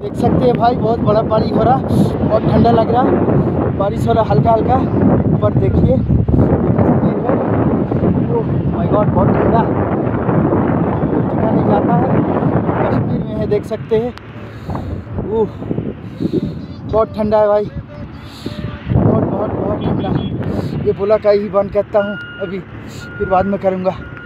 देख सकते हैं भाई, बहुत बड़ा बारिश हो रहा, बहुत ठंडा लग रहा, बारिश हो रहा हल्का हल्का। ऊपर देखिए तस्वीर है, ओह माय गॉड बहुत ठंडा, टिका नहीं जाता है। कश्मीर में है, देख सकते हैं, ओह बहुत ठंडा है भाई, बहुत बहुत बहुत ठंडा। ये बोला का ही बंद करता हूँ अभी, फिर बाद में करूँगा।